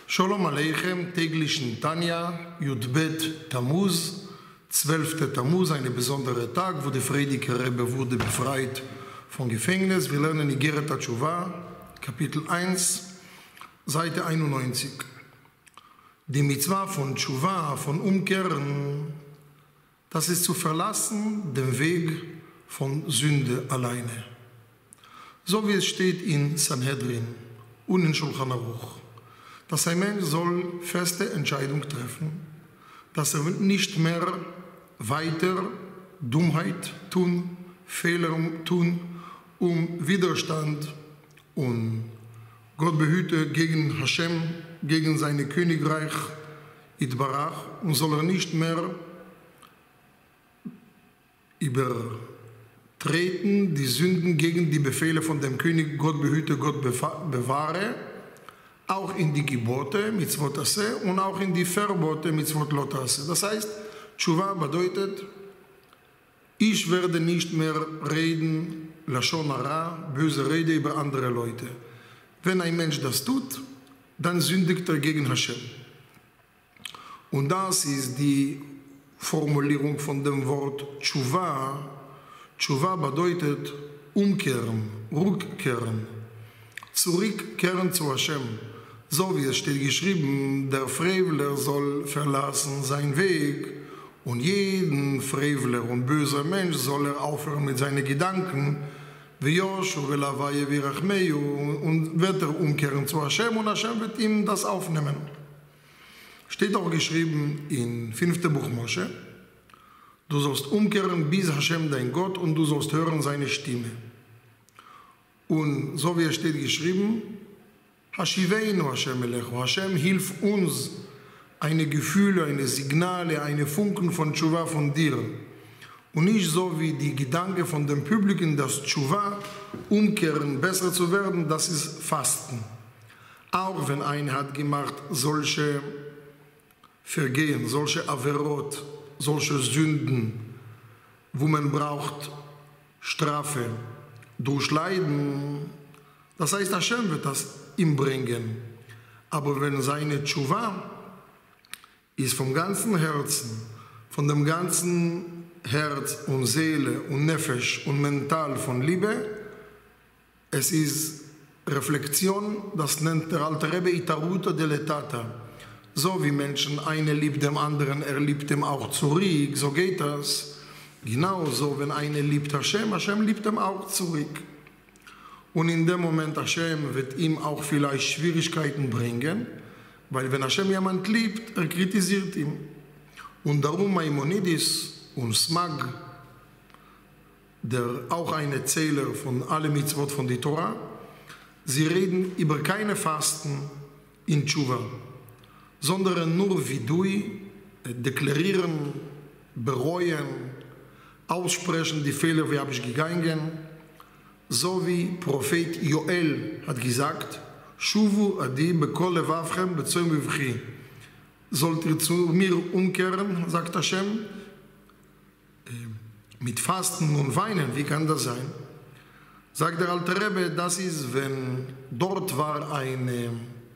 Shalom Aleichem, täglichen Tanja, Yudbet Tammuz, 12. Tammuz, ein besonderer Tag, wo der Frierdiker Rebbe wurde befreit vom Gefängnis. Wir lernen Igeret HaTshuva, Kapitel 1, Seite 91. Die Mitzvah von Tshuva, von Umkehren, das ist zu verlassen den Weg von Sünde alleine. So wie es steht in Sanhedrin und in Shulchan Aruch. Dass ein Mensch soll feste Entscheidung treffen, dass er nicht mehr weiter Dummheit tun, Fehler tun, Widerstand und Gott behüte gegen Hashem, gegen sein Königreich Itbarach, und soll er nicht mehr übertreten die Sünden gegen die Befehle von dem König, Gott behüte, Gott bewahre, auch in die Gebote, Mitzvot Aseh, und auch in die Verbote, Mitzvot Lot Aseh. Das heißt, Tshuva bedeutet, ich werde nicht mehr reden, Lashon Hara, böse Rede über andere Leute. Wenn ein Mensch das tut, dann sündigt er gegen Hashem. Und das ist die Formulierung von dem Wort Tshuva. Tshuva bedeutet umkehren, rückkehren, zurückkehren zu Hashem. So wie es steht geschrieben, der Frevler soll verlassen seinen Weg, und jeden Frevler und böser Mensch soll er aufhören mit seinen Gedanken, und wird er umkehren zu Hashem, und Hashem wird ihm das aufnehmen. Steht auch geschrieben in 5. Buch Moshe, du sollst umkehren bis Hashem dein Gott, und du sollst hören seine Stimme. Und so wie es steht geschrieben, Hashiveinu Hashem Elechu, Hashem hilf uns, eine Gefühle, eine Signale, eine Funken von Tshuva von dir. Und nicht so wie die Gedanken von dem Publikum, dass Tshuva, umkehren, besser zu werden, das ist Fasten. Auch wenn einer hat gemacht solche Vergehen, solche Averot, solche Sünden, wo man braucht Strafe durch Leiden, das heißt, Hashem wird das ihm bringen. Aber wenn seine Tshuva ist vom ganzen Herzen, von dem ganzen Herz und Seele und Nefesh und mental von Liebe, es ist Reflexion, das nennt der alte Rebbe Itaruta deletata. So wie Menschen, einer liebt dem anderen, er liebt dem auch zurück, so geht das. Genauso, wenn einer liebt Hashem, Hashem liebt ihm auch zurück. Und in dem Moment Hashem wird ihm auch vielleicht Schwierigkeiten bringen, weil wenn Hashem jemand liebt, er kritisiert ihn. Und darum Maimonides und Smag, der auch ein Erzähler von allen Mitzvot von der Torah, sie reden über keine Fasten in Tshuva, sondern nur Vidui, deklarieren, bereuen, aussprechen die Fehler, wie habe ich gegangen. So wie Prophet Joel hat gesagt, Shuvu adi bekol levavchem bezoim bivchi. Sollt ihr zu mir umkehren, sagt Hashem, mit Fasten und Weinen, wie kann das sein? Sagt der alte Rebbe, das ist, wenn dort war ein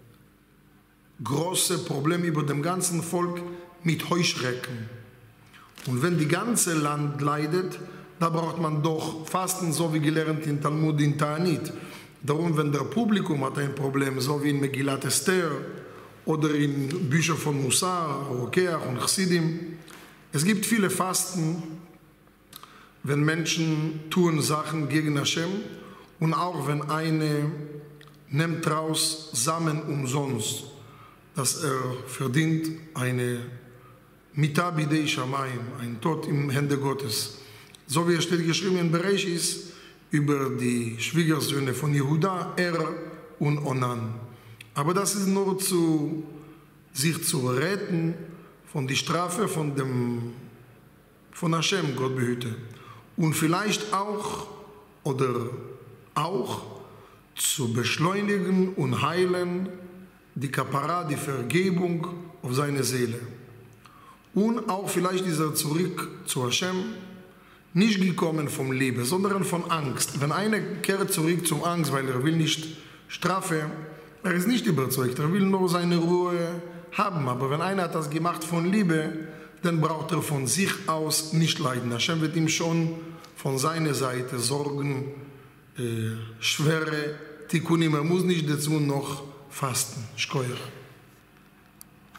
großes Problem über dem ganzen Volk mit Heuschrecken. Und wenn die ganze Land leidet, da braucht man doch Fasten, so wie gelernt in Talmud in Ta'anit. Darum, wenn der Publikum hat ein Problem, so wie in Megillat Esther oder in Büchern von Musar, Rokeach und Chassidim, es gibt viele Fasten, wenn Menschen tun Sachen gegen Hashem, und auch wenn eine nimmt raus Samen umsonst, dass er verdient eine Mita bidei Shamayim, ein Tod im Hände Gottes. So wie es steht geschrieben in Bereshis über die Schwiegersöhne von Jehuda, Er und Onan. Aber das ist nur sich zu retten von der Strafe von Hashem, Gott behüte. Und vielleicht auch zu beschleunigen und heilen die Kapara, die Vergebung auf seine Seele. Und auch vielleicht dieser zurück zu Hashem, nicht gekommen vom Liebe, sondern von Angst. Wenn einer kehrt zurück zum Angst, weil er will nicht Strafe, Er ist nicht überzeugt, er will nur seine Ruhe haben. Aber wenn einer hat das gemacht von Liebe, dann braucht er von sich aus nicht leiden. Hashem wird ihm schon von seiner Seite sorgen, schwere Tikkunim. Er muss nicht dazu noch fasten. Shkoyach.